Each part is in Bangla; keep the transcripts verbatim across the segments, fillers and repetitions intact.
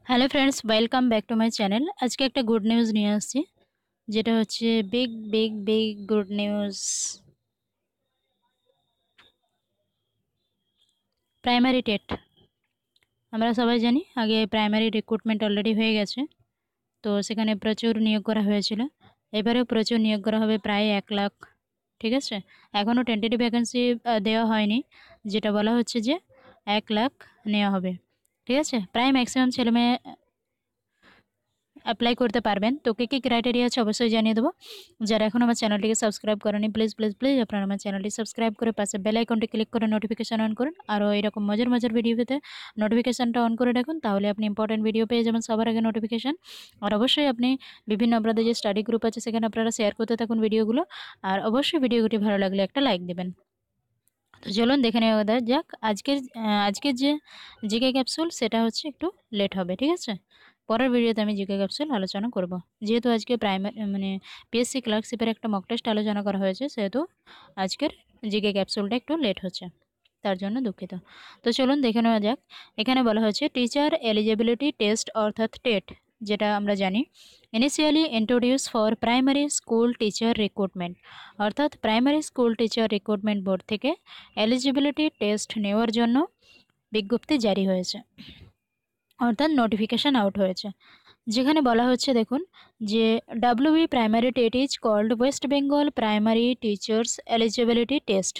Hello friends, welcome back to my channel. আজকে একটা গুড নিউজ নিয়ে আসছি, যেটা হচ্ছে big big big good news. Primary TET আমরা সবাই জানি, আগে প্রাইমারি রিক্রুটমেন্ট অলরেডি হয়ে গেছে, তো সেখানে প্রচুর নিয়োগ করা হয়েছিল। এবারেও প্রচুর নিয়োগ করা হবে, প্রায় এক লাখ। ঠিক আছে, এখনও টেন্টেটিভ ভ্যাকেন্সি দেওয়া হয়নি, যেটা বলা হচ্ছে যে এক লাখ নেওয়া হবে। ঠিক আছে, প্রায় ম্যাক্সিমাম ছেলেমেয়ে অ্যাপ্লাই করতে পারবেন। তো কী কী ক্রাইটেরিয়া আছে অবশ্যই জানিয়ে দেবো। যারা এখন আমার চ্যানেলটিকে সাবস্ক্রাইব করেনি, প্লিজ প্লিজ প্লিজ আপনারা আমার চ্যানেলটি সাবস্ক্রাইব করে পাশে বেল আইকনটি ক্লিক করে নোটিফিকেশন অন করুন। আরও এরকম মজার মজার ভিডিও পেতে নোটিফিকেশানটা অন করে রাখুন, তাহলে আপনি ইম্পর্টেন্ট ভিডিও পেয়ে যাবেন সবার আগে নোটিফিকেশান। আর অবশ্যই আপনি বিভিন্ন আপনাদের যে স্টাডি গ্রুপ আছে সেখানে আপনারা শেয়ার করতে থাকুন ভিডিওগুলো। আর অবশ্যই ভিডিওটি ভালো লাগলে একটা লাইক দেবেন। তো চলুন দেখে নেওয়া যাক আজকের আজকের যে জিকে ক্যাপসুল, সেটা হচ্ছে একটু লেট হবে। ঠিক আছে, পরের ভিডিওতে আমি জিকে ক্যাপসুল আলোচনা করব। যেহেতু আজকে প্রাইমারি মানে পিএসসি ক্লার্কশিপের একটা মক টেস্ট আলোচনা করা হয়েছে, সেহেতু আজকের জিকে ক্যাপসুলটা একটু লেট হচ্ছে, তার জন্য দুঃখিত। তো চলুন দেখে নেওয়া যাক। এখানে বলা হচ্ছে টিচার এলিজিবিলিটি টেস্ট অর্থাৎ টেট, যেটা আমরা জানি, initially introduce for primary school teacher recruitment, অর্থাৎ primary school teacher recruitment board থেকে এলিজিবিলিটি টেস্ট নেওয়ার জন্য বিজ্ঞপ্তি জারি হয়েছে, অর্থাৎ নোটিফিকেশান আউট হয়েছে। যেখানে বলা হচ্ছে দেখুন যে WB primary TET is called West Bengal primary teachers eligibility test.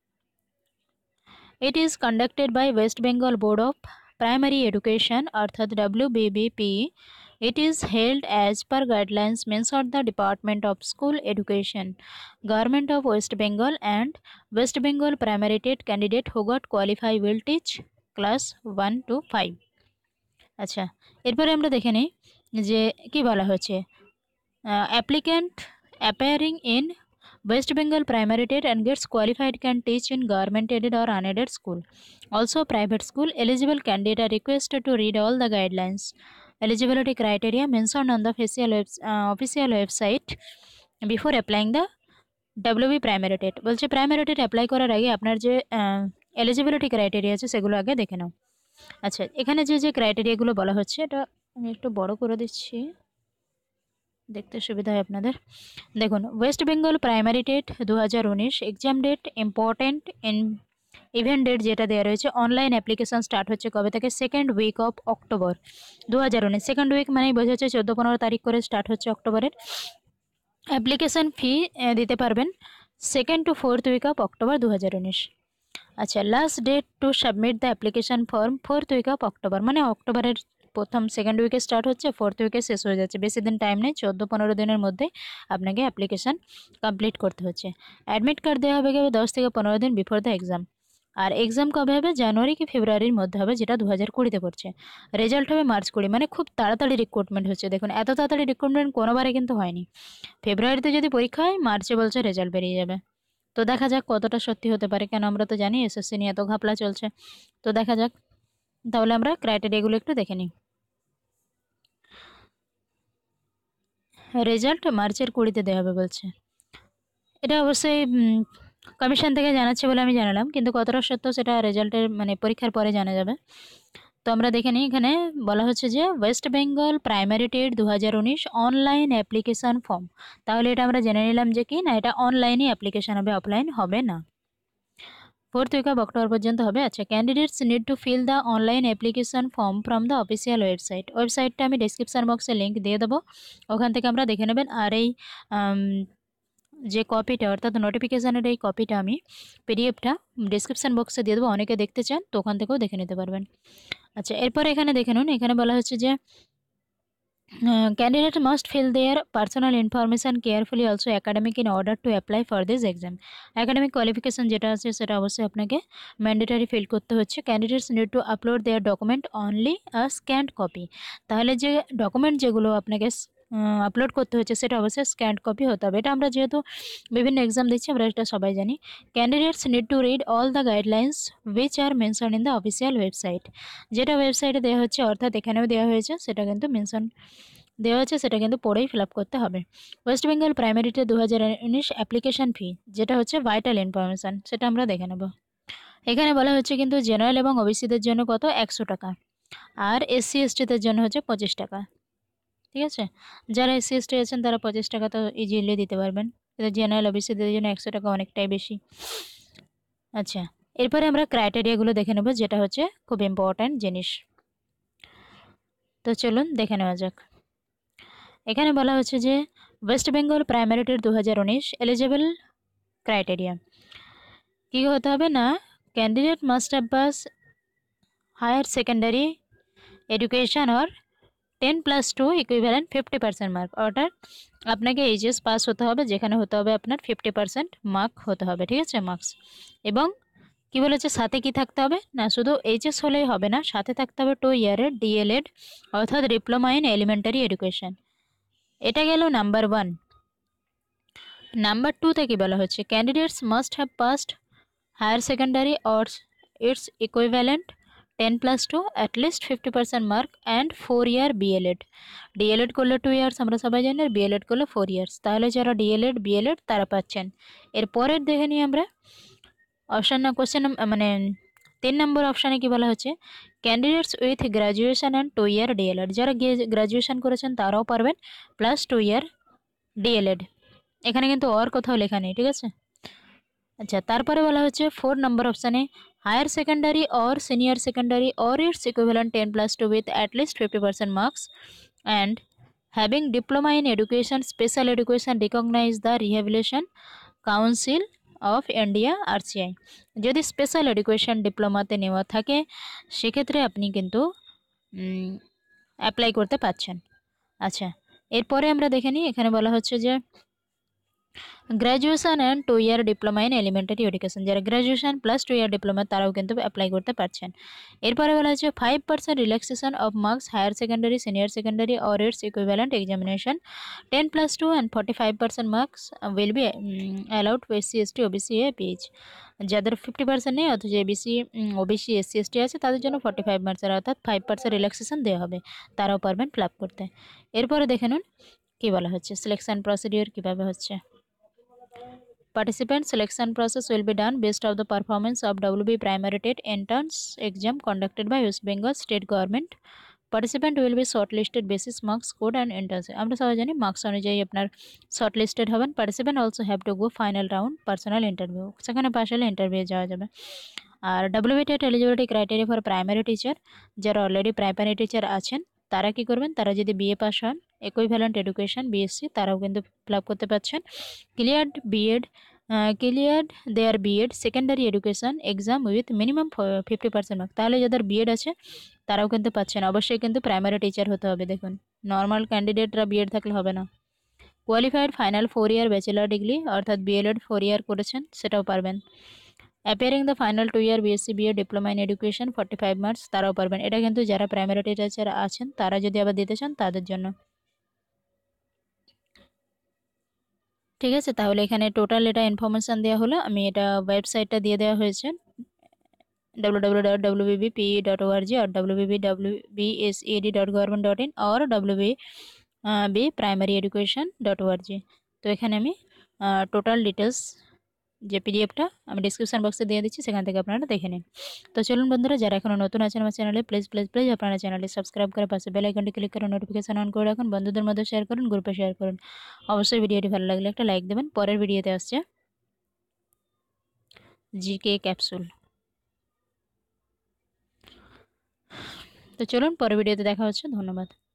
It is conducted by West Bengal Board of Primary Education অর্থাৎ W B B P. It is held as per guidelines mentioned the Department of School Education, Government of West Bengal and West Bengal Primary Tet candidate who got qualified will teach class one to five. আচ্ছা, এরপরে আমরা দেখে নিই যে কি বলা হচ্ছে। Applicant appearing in West Bengal Primary Tet and gets qualified can teach in government aided or unaided school. Also private school eligible candidate are requested to read all the guidelines, eligibility criteria mentioned on the official, web, uh, official website before applying the W B primary TET. বলছে প্রাইমারি টেট অ্যাপ্লাই করার আগে আপনার যে এলিজিবিলিটি ক্রাইটেরিয়া আছে সেগুলো আগে দেখে নাও। আচ্ছা, এখানে যে যে ক্রাইটেরিয়াগুলো বলা হচ্ছে, এটা আমি একটু বড় করে দিচ্ছি, দেখতে সুবিধা হয় আপনাদের। দেখুন, ওয়েস্ট বেঙ্গল প্রাইমারি টেট দু হাজার উনিশ exam date important in event date যেটা দেওয়া রয়েছে, অনলাইন অ্যাপ্লিকেশান স্টার্ট হচ্ছে কবে থেকে, সেকেন্ড উইক অফ অক্টোবর দু হাজার উনিশ। সেকেন্ড উইক মানেই বোঝা যাচ্ছে চোদ্দো পনেরো তারিখ করে স্টার্ট হচ্ছে অক্টোবরের। অ্যাপ্লিকেশান ফি দিতে পারবেন second to fourth week of October দু হাজার উনিশ। আচ্ছা, last date to submit the application form fourth week of October, মানে অক্টোবরের প্রথম সেকেন্ড উইকে স্টার্ট হচ্ছে, ফোর্থ উইকে শেষ হয়ে যাচ্ছে, বেশি দিন টাইম নেই, চোদ্দো পনেরো দিনের মধ্যে আপনাকে অ্যাপ্লিকেশান কমপ্লিট করতে হচ্ছে। অ্যাডমিট কার্ড দেওয়া হবে গেলে দশ থেকে পনেরো দিন বিফোর দ্য এক্সাম। আর এক্সাম কবে হবে? জানুয়ারি কি ফেব্রুয়ারির মধ্যে হবে, যেটা দু হাজার কুড়িতে পড়ছে। রেজাল্ট হবে মার্চ কুড়ি, মানে খুব তাড়াতাড়ি রিক্রুটমেন্ট হচ্ছে। দেখুন, এত তাড়াতাড়ি রিক্রুটমেন্ট কোনোবারে কিন্তু হয়নি। ফেব্রুয়ারিতে যদি পরীক্ষা হয়, মার্চে বলছে রেজাল্ট বেরিয়ে যাবে। তো দেখা যাক কতটা সত্যি হতে পারে, কেন আমরা তো জানি এসএসসি নিয়ে এত ঘাপলা চলছে। তো দেখা যাক, তাহলে আমরা ক্রাইটেরিয়াগুলো একটু দেখে নিই। রেজাল্ট মার্চের কুড়িতে দেওয়া হবে বলছে। এটা অবশ্যই কমিশন থেকে জানাচ্ছে বলে আমি জানালাম, কিন্তু কতটা সত্য সেটা রেজাল্টের মানে পরীক্ষার পরে জানা যাবে। তো আমরা দেখে নিই, এখানে বলা হচ্ছে যে ওয়েস্ট বেঙ্গল প্রাইমারি টেট দু হাজার উনিশ অনলাইন অ্যাপ্লিকেশান ফর্ম। তাহলে এটা আমরা জেনে নিলাম যে কি না, এটা অনলাইনে অ্যাপ্লিকেশান হবে, অফলাইন হবে না। ফোর্থ উইক অফ অক্টোবর পর্যন্ত হবে। আচ্ছা, candidates need to fill the online application form from the official website. ওয়েবসাইটটা আমি ডিসক্রিপশান বক্সে লিঙ্ক দিয়ে দেবো, ওখান থেকে আমরা দেখে নেবেন। আর এই যে কপিটা অর্থাৎ নোটিফিকেশানের এই কপিটা আমি পিডিএফটা ডিসক্রিপশান বক্সে দিয়ে দেবো, অনেকে দেখতে চান তো ওখান থেকেও দেখে নিতে পারবেন। আচ্ছা, এরপরে এখানে দেখে নিন, এখানে বলা হচ্ছে যে candidate must fill their personal information carefully also academic in order to apply for this exam. Academic qualification যেটা আছে সেটা অবশ্যই আপনাকে ম্যান্ডেটারি ফিল করতে হচ্ছে। Candidates need to upload their document only a scanned copy. তাহলে যে ডকুমেন্ট যেগুলো আপনাকে আপলোড করতে হচ্ছে সেটা অবশ্যই স্ক্যান্ড কপি হতে হবে। এটা আমরা যেহেতু বিভিন্ন এক্সাম দিচ্ছি আমরা এটা সবাই জানি। Candidates need to read all the guidelines which are mention in the official website. যেটা ওয়েবসাইটে দেওয়া হচ্ছে, অর্থাৎ এখানেও দেওয়া হয়েছে, সেটা কিন্তু মেনশন দেওয়া হচ্ছে, সেটা কিন্তু পড়েই ফিল আপ করতে হবে। ওয়েস্ট বেঙ্গল প্রাইমারিতে দু হাজার উনিশ অ্যাপ্লিকেশান ফি, যেটা হচ্ছে ভাইটাল ইনফরমেশান, সেটা আমরা দেখে নেব। এখানে বলা হচ্ছে কিন্তু জেনারেল এবং ওবিসিদের জন্য কত, একশো টাকা। আর এসসি এসটিদের জন্য হচ্ছে পঁচিশ টাকা। ঠিক আছে, যারা এসসি এসটি আছেন তারা পঁচিশ টাকা তো ইজিলি দিতে পারবেন, কিন্তু জেনারেল ওবিসিদের জন্য একশো টাকা অনেকটাই বেশি। আচ্ছা, এরপরে আমরা ক্রাইটেরিয়াগুলো দেখে নেব, যেটা হচ্ছে খুব ইম্পর্ট্যান্ট জিনিস। তো চলুন দেখে নেওয়া যাক। এখানে বলা হচ্ছে যে ওয়েস্ট বেঙ্গল প্রাইমারি টেট দু হাজার উনিশ এলিজেবল ক্রাইটেরিয়া কী হতে হবে না, candidate must have pass higher secondary education or ten plus two equivalent fifty percent mark, অর্থাৎ আপনাকে এইচএস পাস হতে হবে, যেখানে হতে হবে আপনার ফিফটি পার্সেন্ট মার্ক হতে হবে। ঠিক আছে, মার্কস। এবং কি বলেছে সাথে কি থাকতে হবে না, শুধু এইচএস হলেই হবে না, সাথে থাকতে হবে টু ইয়ারের ডিএলএড অর্থাৎ ডিপ্লোমা ইন এলিমেন্টারি এডুকেশন। এটা গেল নাম্বার ওয়ান। নাম্বার টুতে কি বলা হচ্ছে, candidates must have passed higher secondary or its equivalent ten plus two at least fifty percent mark and four year BElEd. DElEd করলে টু ইয়ার্স আমরা সবাই জানি, আর বিএলএড করলে ফোর ইয়ার্স। তাহলে যারা ডিএলএড বিএলএড তারা পাচ্ছেন। এরপরের দেখে নিই আমরা অপশান না কোশ্চেন, মানে তিন নম্বর অপশানে কি বলা হচ্ছে, candidates with graduation and two year DElEd, যারা গ্র্যাজুয়েশন করেছেন তারাও পারবেন, প্লাস টু ইয়ার ডিএলএড। এখানে কিন্তু আর কোথাও লেখা নেই। ঠিক আছে, আচ্ছা, তারপরে বলা হচ্ছে ফোর নম্বর অপশানে higher secondary or senior secondary or its equivalent ten plus two with at least fifty percent marks and having diploma in education special education recognise the rehabilitation council of India RCI. যদি স্পেশাল এডুকেশন ডিপ্লোমাতে নেওয়া থাকে সেক্ষেত্রে আপনি কিন্তু অ্যাপ্লাই করতে পারছেন। আচ্ছা, এরপরে আমরা দেখে নিই, এখানে বলা হচ্ছে যে graduation and two year diploma in elementary education, যারা graduation plus two year diploma তারাও কিন্তু অ্যাপ্লাই করতে পারছেন। এরপরে বলা হচ্ছে five percent relaxation of marks higher secondary senior secondary or its equivalent examination ten plus two and forty five percent marks will be allowed to SC ST OBC a PH. যাদের ফিফটি পার্সেন্ট নেই অথচ এবিসি ওবিসি এসসি এসটি আছে তাদের জন্য ফর্টি ফাইভ মার্কসের অর্থাৎ ফাইভ পার্সেন্ট রিল্যাক্সেশন দেওয়া হবে, তারাও পারবেন ফিল আপ করতে। এরপরে দেখে নিন কী বলা হচ্ছে, সিলেকশন প্রসিডিওর কীভাবে হচ্ছে। Participant selection process will be done based on the performance of W B primary TET entrance exam conducted by West Bengal State Government. Participant will be shortlisted basis marks scored and entrance. আমরা সবাই জানি মার্কস অনুযায়ী আপনার শর্টলিস্টেড হবেন। Participant also have to go final round personal interview, সেখানে পাশ হলে ইন্টারভিউ যাওয়া যাবে। আর W B TET eligibility criteria for primary teacher, যারা অলরেডি প্রাইমারি টিচার আছেন তারা কি করবেন, তারা যদি বিএ পাস হন ইকুইভ্যালেন্ট এডুকেশন বিএসসি তারাও কিন্তু ফিল আপ করতে পারছেন। Cleared BEd cleared their BEd secondary education exam with minimum fifty percent mark, তাহলে যাদের বিএড আছে তারাও কিন্তু পাচ্ছেন। অবশ্যই কিন্তু প্রাইমারি টিচার হতে হবে, দেখুন নর্মাল ক্যান্ডিডেটরা বিএড থাকলে হবে না। Qualified final four year bachelor degree অর্থাৎ বিএলএড ফোর ইয়ার করেছেন সেটাও পারবেন। Appearing the final two year BSc BEd diploma in education forty five marks তারাও পারবেন। এটা কিন্তু যারা প্রাইমারি টিচার আছেন তারা যদি আবার দিতে চান তাদের জন্য। ঠিক আছে, তাহলে এখানে টোটাল এটা ইনফরমেশান দেওয়া হলো, আমি এটা ওয়েবসাইটটা দিয়ে দেওয়া হয়েছে W W W dot W B B P E dot O R G আর W B B W B S E D dot government dot in আর W B B primary education dot O R G. তো এখানে আমি টোটাল ডিটেলস যে পিডিএফটা আমি ডিসক্রিপশন বক্সে দিয়ে দিচ্ছি, সেখান থেকে আপনারা দেখে নিন। তো চলুন বন্ধুরা, যারা এখনও নতুন আছেন আমার চ্যানেলে প্লিজ প্লিজ প্লিজ আপনারা চ্যানেলটি সাবস্ক্রাইব করে পাশে বেল আইকনটি ক্লিক করে নোটিফিকেশন অন করে রাখুন, বন্ধুদের মধ্যে শেয়ার করুন, গ্রুপে শেয়ার করুন। অবশ্যই ভিডিওটি ভালো লাগলে একটা লাইক দেবেন। পরের ভিডিওতে আসছে জিকে ক্যাপসুল। তো চলুন পরের ভিডিওতে দেখা হচ্ছে, ধন্যবাদ।